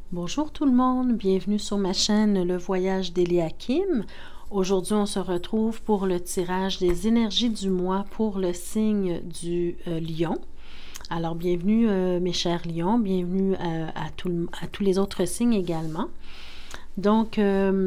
Bonjour tout le monde, bienvenue sur ma chaîne Le Voyage d'Eliakim. Aujourd'hui, on se retrouve pour le tirage des énergies du mois pour le signe du Lion. Alors, bienvenue mes chers lions, bienvenue à tous les autres signes également. Donc,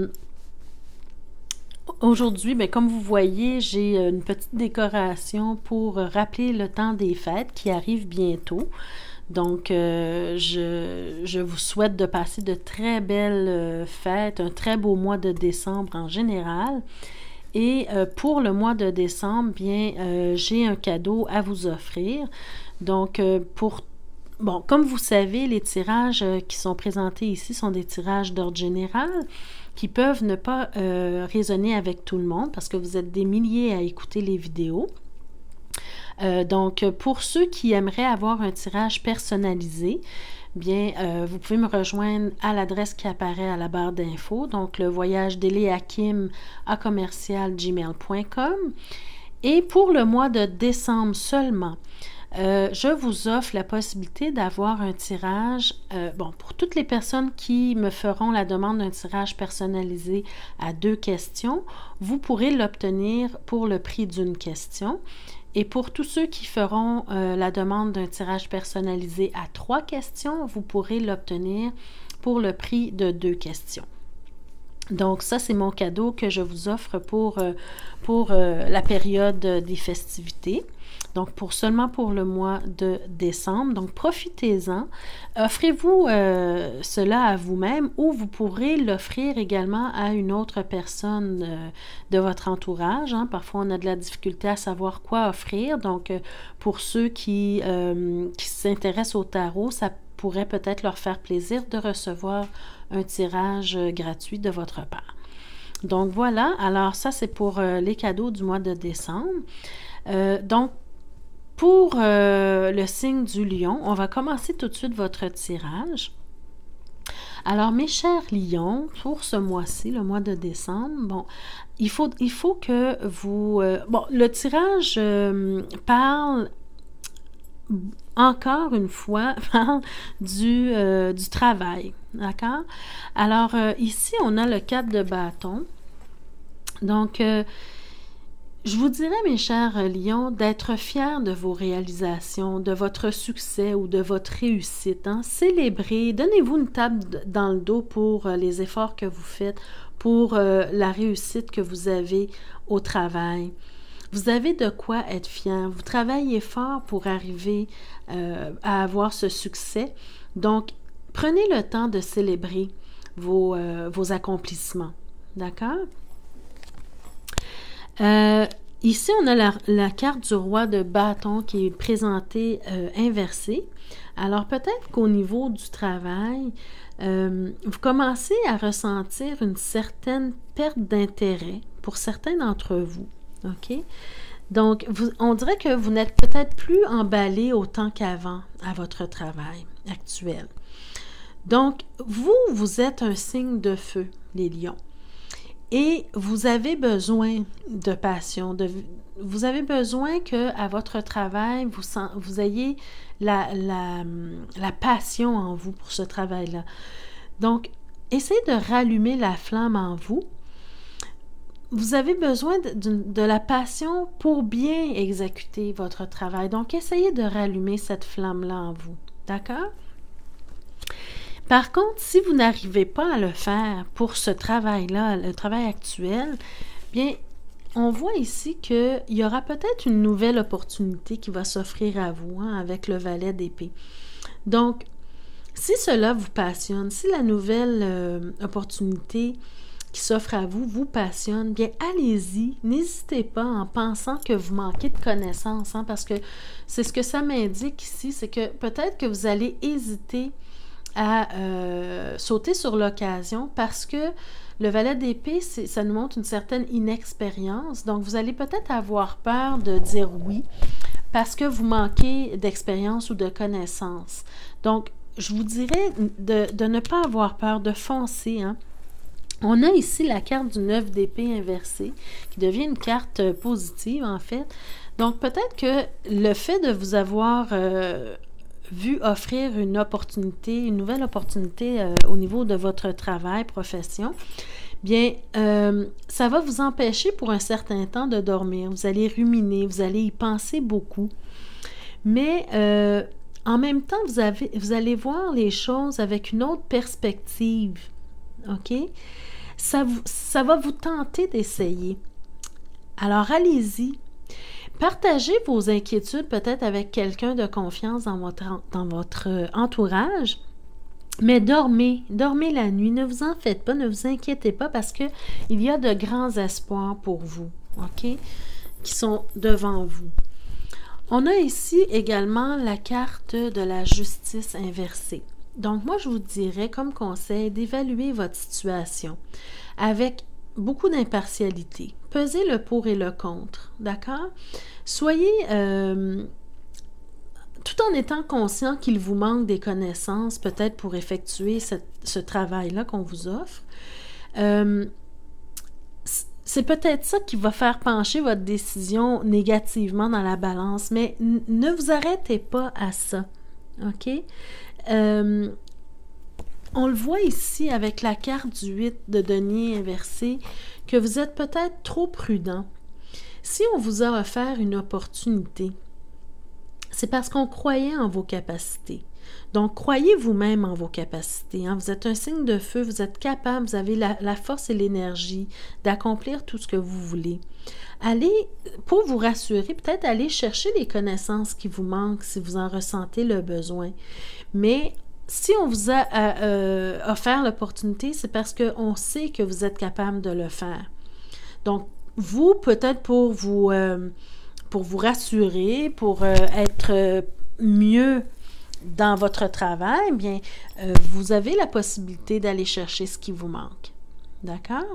aujourd'hui, comme vous voyez, j'ai une petite décoration pour rappeler le temps des fêtes qui arrive bientôt. Donc, je vous souhaite de passer de très belles fêtes, un très beau mois de décembre en général. Et pour le mois de décembre, j'ai un cadeau à vous offrir. Donc, comme vous savez, les tirages qui sont présentés ici sont des tirages d'ordre général qui peuvent ne pas résonner avec tout le monde parce que vous êtes des milliers à écouter les vidéos. Donc, pour ceux qui aimeraient avoir un tirage personnalisé, vous pouvez me rejoindre à l'adresse qui apparaît à la barre d'infos, donc le voyage d'eliakim@gmail.com. Et pour le mois de décembre seulement, je vous offre la possibilité d'avoir un tirage, pour toutes les personnes qui me feront la demande d'un tirage personnalisé à 2 questions, vous pourrez l'obtenir pour le prix d'une question. Et pour tous ceux qui feront la demande d'un tirage personnalisé à 3 questions, vous pourrez l'obtenir pour le prix de 2 questions. Donc ça, c'est mon cadeau que je vous offre pour la période des festivités. Donc, seulement pour le mois de décembre. Donc, profitez-en. Offrez-vous cela à vous-même ou vous pourrez l'offrir également à une autre personne de votre entourage. Parfois, on a de la difficulté à savoir quoi offrir. Donc, pour ceux qui s'intéressent au tarot, ça pourrait peut-être leur faire plaisir de recevoir un tirage gratuit de votre part. Donc, voilà. Alors, ça, c'est pour les cadeaux du mois de décembre. Donc, pour le signe du lion, on va commencer tout de suite votre tirage. Alors, mes chers lions, pour ce mois-ci, le mois de décembre, il faut que vous... le tirage parle, encore une fois, du travail, d'accord? Alors, ici, on a le 4 de bâton. Donc, je vous dirais, mes chers lions, d'être fiers de vos réalisations, de votre succès ou de votre réussite. Célébrez, donnez-vous une tape dans le dos pour les efforts que vous faites, pour la réussite que vous avez au travail. Vous avez de quoi être fier. Vous travaillez fort pour arriver à avoir ce succès. Donc, prenez le temps de célébrer vos accomplissements. D'accord? Ici, on a la carte du roi de bâton qui est présentée inversée. Alors, peut-être qu'au niveau du travail, vous commencez à ressentir une certaine perte d'intérêt pour certains d'entre vous. OK? Donc, on dirait que vous n'êtes peut-être plus emballé autant qu'avant à votre travail actuel. Donc, vous êtes un signe de feu, les lions. Et vous avez besoin de passion. Vous avez besoin qu'à votre travail, vous ayez la passion en vous pour ce travail-là. Donc, essayez de rallumer la flamme en vous. Vous avez besoin de la passion pour bien exécuter votre travail. Donc, essayez de rallumer cette flamme-là en vous. D'accord? Par contre, si vous n'arrivez pas à le faire pour ce travail-là, le travail actuel, on voit ici qu'il y aura peut-être une nouvelle opportunité qui va s'offrir à vous avec le valet d'épée. Donc, si cela vous passionne, si la nouvelle opportunité qui s'offre à vous vous passionne, allez-y, n'hésitez pas en pensant que vous manquez de connaissances, parce que c'est ce que ça m'indique ici, c'est que peut-être que vous allez hésiter à sauter sur l'occasion parce que le valet d'épée, ça nous montre une certaine inexpérience. Donc, vous allez peut-être avoir peur de dire oui parce que vous manquez d'expérience ou de connaissances. Donc, je vous dirais de ne pas avoir peur, de foncer. On a ici la carte du 9 d'épée inversée qui devient une carte positive, en fait. Donc, peut-être que le fait de vous avoir vu offrir une opportunité, une nouvelle opportunité au niveau de votre travail, profession, bien, ça va vous empêcher pour un certain temps de dormir. Vous allez ruminer, vous allez y penser beaucoup. Mais en même temps, vous allez voir les choses avec une autre perspective. OK? Ça va vous tenter d'essayer. Alors, allez-y. Partagez vos inquiétudes peut-être avec quelqu'un de confiance dans votre entourage, mais dormez la nuit. Ne vous en faites pas, ne vous inquiétez pas parce qu'il y a de grands espoirs pour vous, OK? Qui sont devant vous. On a ici également la carte de la justice inversée. Donc, moi, je vous dirais comme conseil d'évaluer votre situation avec beaucoup d'impartialité. Pesez le pour et le contre, d'accord? Soyez, tout en étant conscient qu'il vous manque des connaissances, peut-être pour effectuer ce travail-là qu'on vous offre. C'est peut-être ça qui va faire pencher votre décision négativement dans la balance, mais ne vous arrêtez pas à ça, OK? On le voit ici avec la carte du 8 de denier inversé, que vous êtes peut-être trop prudent. Si on vous a offert une opportunité, c'est parce qu'on croyait en vos capacités. Donc, croyez vous-même en vos capacités. Hein? Vous êtes un signe de feu, vous êtes capable, vous avez la force et l'énergie d'accomplir tout ce que vous voulez. Allez, pour vous rassurer, peut-être aller chercher les connaissances qui vous manquent si vous en ressentez le besoin. Mais si on vous a offert l'opportunité, c'est parce qu'on sait que vous êtes capable de le faire. Donc, vous, peut-être pour vous rassurer, pour être mieux dans votre travail, bien, vous avez la possibilité d'aller chercher ce qui vous manque. D'accord?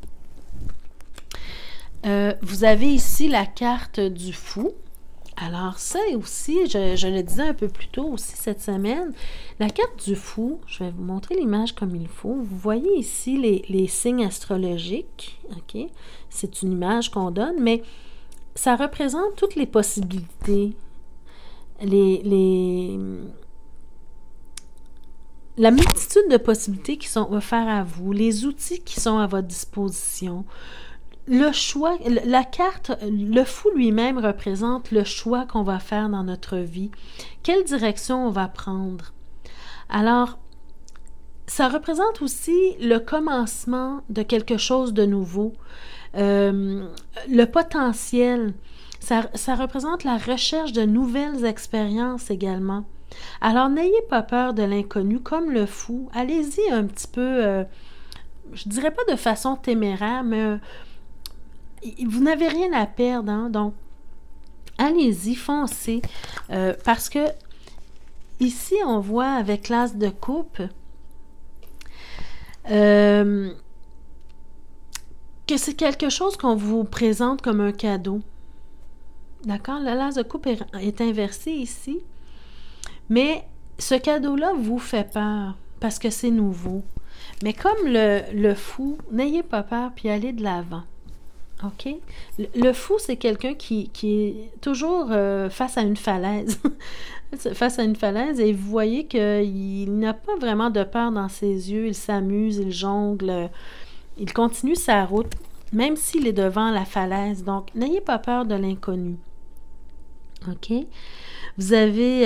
Vous avez ici la carte du fou. Alors ça aussi, je le disais un peu plus tôt aussi cette semaine, la carte du fou, je vais vous montrer l'image comme il faut. Vous voyez ici les signes astrologiques, OK? C'est une image qu'on donne, mais ça représente toutes les possibilités, la multitude de possibilités qui sont offertes à vous, les outils qui sont à votre disposition. Le choix, la carte, le fou lui-même représente le choix qu'on va faire dans notre vie. Quelle direction on va prendre? Alors, ça représente aussi le commencement de quelque chose de nouveau, le potentiel. Ça représente la recherche de nouvelles expériences également. Alors, n'ayez pas peur de l'inconnu comme le fou. Allez-y un petit peu, je dirais pas de façon téméraire, mais vous n'avez rien à perdre, hein? Donc, allez-y, foncez, parce que ici, on voit avec l'as de coupe que c'est quelque chose qu'on vous présente comme un cadeau. D'accord? Le l'as de coupe est inversé ici, mais ce cadeau-là vous fait peur parce que c'est nouveau. Mais comme le fou, n'ayez pas peur puis allez de l'avant. OK? Le fou, c'est quelqu'un qui est toujours face à une falaise. Face à une falaise, et vous voyez qu'il n'a pas vraiment de peur dans ses yeux. Il s'amuse, il jongle, il continue sa route, même s'il est devant la falaise. Donc, n'ayez pas peur de l'inconnu. OK? Vous avez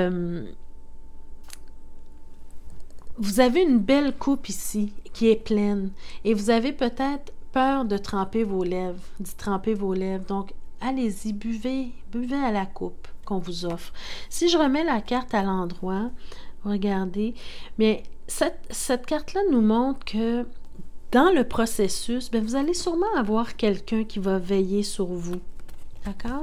une belle coupe ici qui est pleine. Et vous avez peut-être peur de tremper vos lèvres, d'y tremper vos lèvres. Donc, allez-y, buvez à la coupe qu'on vous offre. Si je remets la carte à l'endroit, regardez, mais cette carte-là nous montre que dans le processus, bien, vous allez sûrement avoir quelqu'un qui va veiller sur vous. D'accord?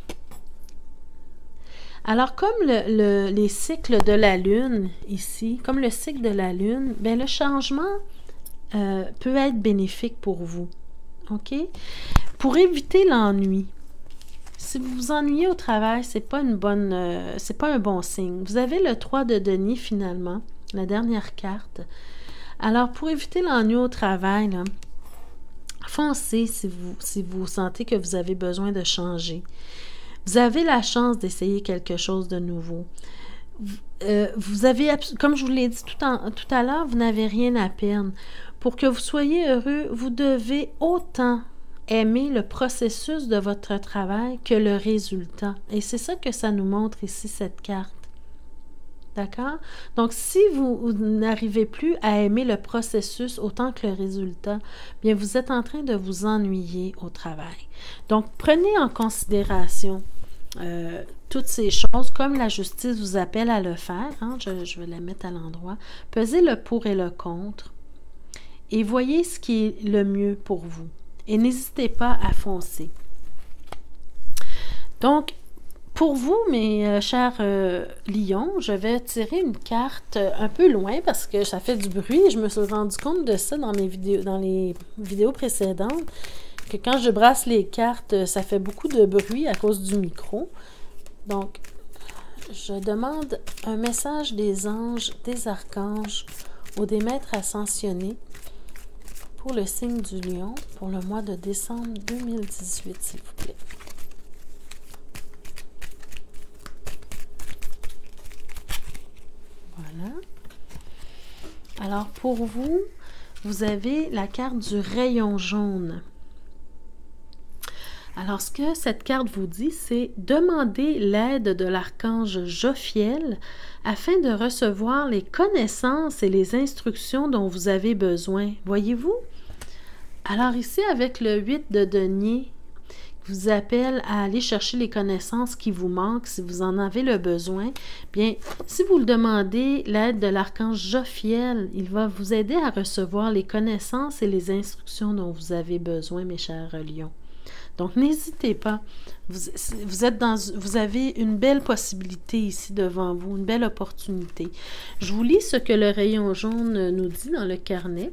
Alors, comme les cycles de la Lune ici, comme le cycle de la Lune, bien, le changement peut être bénéfique pour vous. OK? Pour éviter l'ennui. Si vous vous ennuyez au travail, c'est pas un bon signe. Vous avez le 3 de denier finalement, la dernière carte. Alors, pour éviter l'ennui au travail, là, foncez si vous sentez que vous avez besoin de changer. Vous avez la chance d'essayer quelque chose de nouveau. vous avez, comme je vous l'ai dit tout à l'heure, vous n'avez rien à perdre. Pour que vous soyez heureux, vous devez autant aimer le processus de votre travail que le résultat. Et c'est ça que ça nous montre ici, cette carte. D'accord? Donc, si vous n'arrivez plus à aimer le processus autant que le résultat, bien, vous êtes en train de vous ennuyer au travail. Donc, prenez en considération toutes ces choses, comme la justice vous appelle à le faire. Hein, je vais la mettre à l'endroit. Pesez le pour et le contre et voyez ce qui est le mieux pour vous. Et n'hésitez pas à foncer. Donc, pour vous, mes chers lions, je vais tirer une carte un peu loin parce que ça fait du bruit. Je me suis rendu compte de ça dans les vidéos précédentes, que quand je brasse les cartes, ça fait beaucoup de bruit à cause du micro. Donc, je demande un message des anges, des archanges ou des maîtres ascensionnés pour le signe du lion pour le mois de décembre 2018, s'il vous plaît. Voilà. Alors, pour vous, vous avez la carte du rayon jaune. Alors, ce que cette carte vous dit, c'est demander l'aide de l'archange Jophiel afin de recevoir les connaissances et les instructions dont vous avez besoin. Voyez-vous? Alors ici, avec le 8 de denier, vous appelle à aller chercher les connaissances qui vous manquent, si vous en avez le besoin, bien, si vous le demandez l'aide de l'archange Jophiel, il va vous aider à recevoir les connaissances et les instructions dont vous avez besoin, mes chers lions. Donc, n'hésitez pas. Vous avez une belle possibilité ici devant vous, une belle opportunité. Je vous lis ce que le rayon jaune nous dit dans le carnet.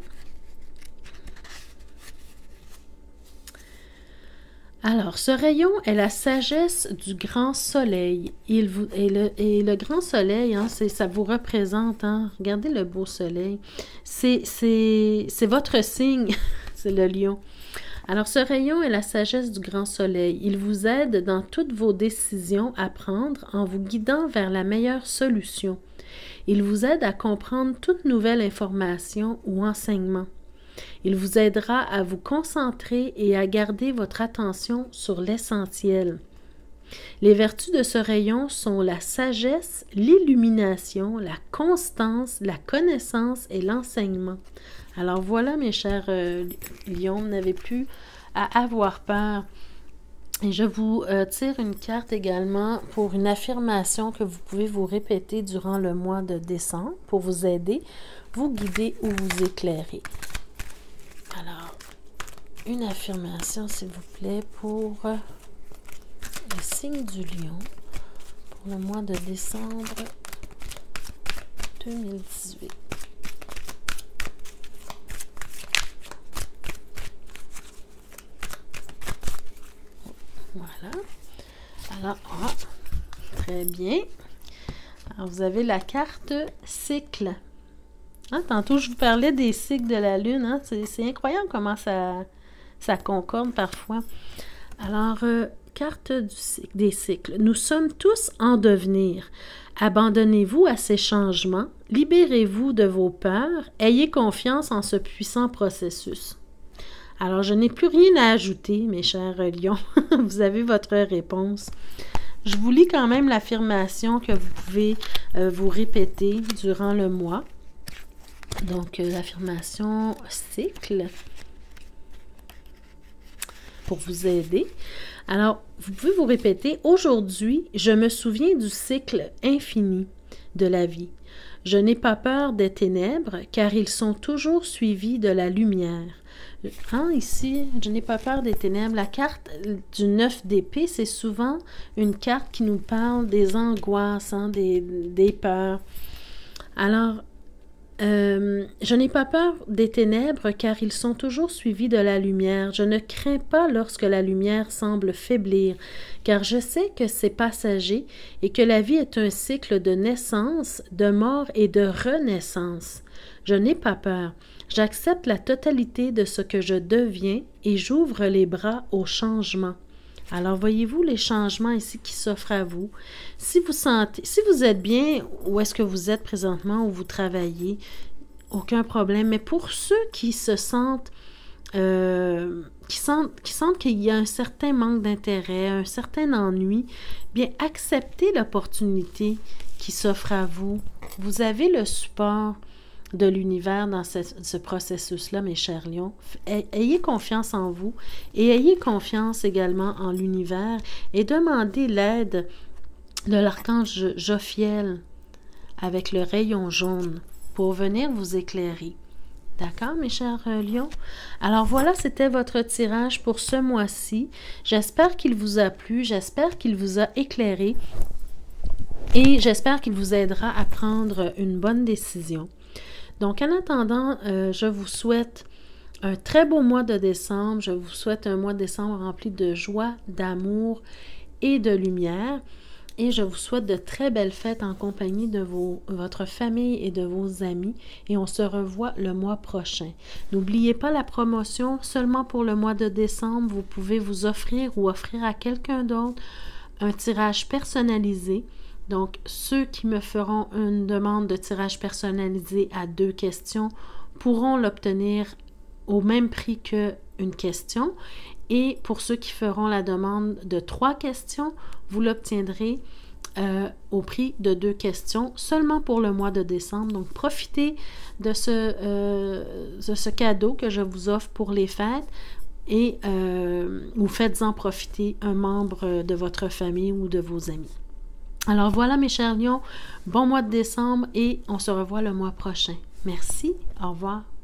Alors, ce rayon est la sagesse du grand soleil. Et le grand soleil, hein, ça vous représente. Hein, regardez le beau soleil. C'est votre signe, c'est le lion. Alors, ce rayon est la sagesse du grand soleil. Il vous aide dans toutes vos décisions à prendre en vous guidant vers la meilleure solution. Il vous aide à comprendre toute nouvelle information ou enseignement. Il vous aidera à vous concentrer et à garder votre attention sur l'essentiel. Les vertus de ce rayon sont la sagesse, l'illumination, la constance, la connaissance et l'enseignement. Alors voilà, mes chers lions, vous n'avez plus à avoir peur. Et je vous tire une carte également pour une affirmation que vous pouvez vous répéter durant le mois de décembre pour vous aider, vous guider ou vous éclairer. Alors, une affirmation, s'il vous plaît, pour le signe du lion pour le mois de décembre 2018. Voilà. Alors, très bien. Alors, vous avez la carte cycle. Hein, tantôt, je vous parlais des cycles de la Lune. Hein? C'est incroyable comment ça concorde parfois. Alors, carte des cycles. Nous sommes tous en devenir. Abandonnez-vous à ces changements. Libérez-vous de vos peurs. Ayez confiance en ce puissant processus. Alors, je n'ai plus rien à ajouter, mes chers lions. Vous avez votre réponse. Je vous lis quand même l'affirmation que vous pouvez vous répéter durant le mois. Donc, l'affirmation cycle pour vous aider. Alors, vous pouvez vous répéter, aujourd'hui, je me souviens du cycle infini de la vie. Je n'ai pas peur des ténèbres, car ils sont toujours suivis de la lumière. Hein, ici, je n'ai pas peur des ténèbres. La carte du 9 d'épée, c'est souvent une carte qui nous parle des angoisses, hein, des peurs. Alors, je n'ai pas peur des ténèbres car ils sont toujours suivis de la lumière. Je ne crains pas lorsque la lumière semble faiblir, car je sais que c'est passager et que la vie est un cycle de naissance, de mort et de renaissance. Je n'ai pas peur. J'accepte la totalité de ce que je deviens et j'ouvre les bras au changement. Alors, voyez-vous les changements ici qui s'offrent à vous. Si vous êtes bien, où est-ce que vous êtes présentement, où vous travaillez, aucun problème. Mais pour ceux qui se sentent, qui sentent qu'il y a un certain manque d'intérêt, un certain ennui, bien, acceptez l'opportunité qui s'offre à vous. Vous avez le support de l'univers dans ce processus-là, mes chers lions. Ayez confiance en vous et ayez confiance également en l'univers et demandez l'aide de l'archange Jophiel avec le rayon jaune pour venir vous éclairer. D'accord, mes chers lions? Alors voilà, c'était votre tirage pour ce mois-ci. J'espère qu'il vous a plu, j'espère qu'il vous a éclairé et j'espère qu'il vous aidera à prendre une bonne décision. Donc, en attendant, je vous souhaite un très beau mois de décembre. Je vous souhaite un mois de décembre rempli de joie, d'amour et de lumière. Et je vous souhaite de très belles fêtes en compagnie de votre famille et de vos amis. Et on se revoit le mois prochain. N'oubliez pas la promotion seulement pour le mois de décembre. Vous pouvez vous offrir ou offrir à quelqu'un d'autre un tirage personnalisé. Donc, ceux qui me feront une demande de tirage personnalisé à 2 questions pourront l'obtenir au même prix qu'une question. Et pour ceux qui feront la demande de 3 questions, vous l'obtiendrez au prix de 2 questions seulement pour le mois de décembre. Donc, profitez de ce cadeau que je vous offre pour les fêtes et ou faites-en profiter un membre de votre famille ou de vos amis. Alors voilà mes chers lions, bon mois de décembre et on se revoit le mois prochain. Merci, au revoir.